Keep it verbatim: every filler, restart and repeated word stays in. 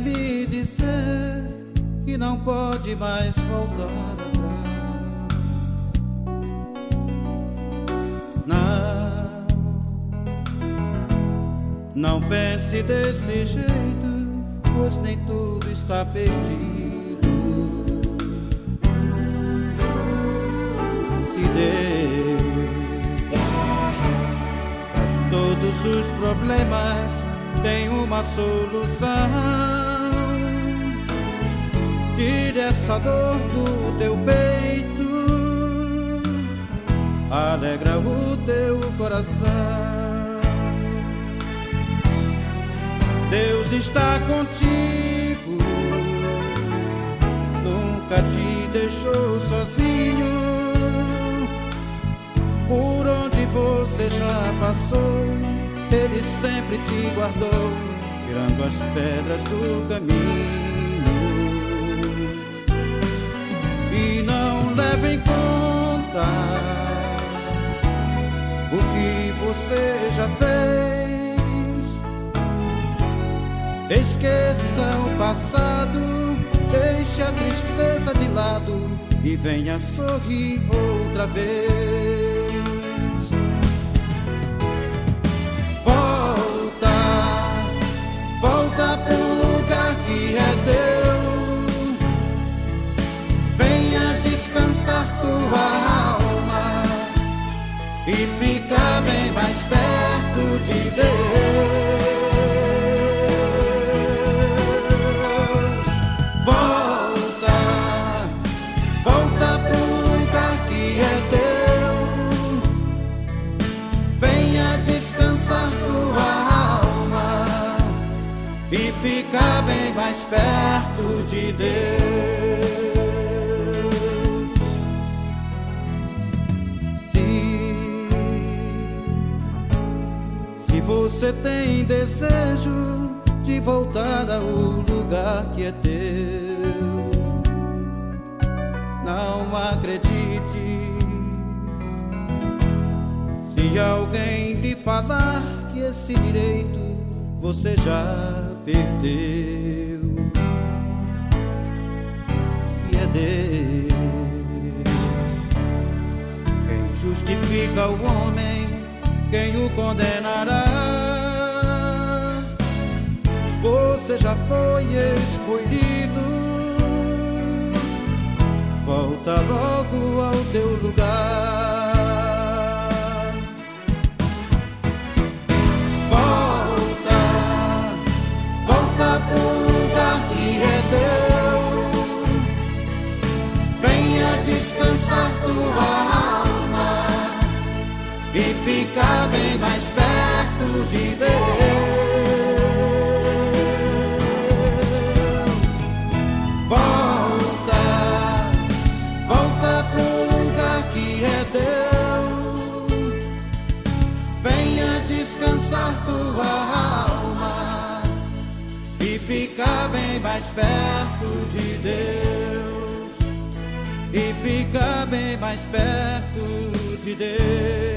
me dizer que não pode mais voltar atrás. Não, não pense desse jeito, pois nem tudo está perdido. Se Deus, pra todos os problemas, tem uma solução. Tire essa dor do teu peito, alegra o teu coração. Deus está contigo, nunca te deixou sozinho. Por onde você já passou, Ele sempre te guardou, tirando as pedras do caminho. E não leve em conta o que você já fez. Esqueça o passado, deixe a tristeza de lado e venha sorrir outra vez. Volta pro lugar que é teu, venha descansar tua alma e ficar bem mais perto de Deus. Volta, volta pro lugar que é teu, venha descansar tua alma e ficar bem mais perto de Deus. Se, se você tem desejo de voltar ao lugar que é teu, não acredite se alguém lhe falar que esse direito você já perdeu. Se é Deus quem justifica o homem, quem o condenará? Você já foi escolhido, volta logo ao teu lugar. Descansar tua alma e ficar bem mais perto de Deus. Volta, volta pro lugar que é teu, venha descansar tua alma e ficar bem mais perto de Deus. E fica bem mais perto de Deus.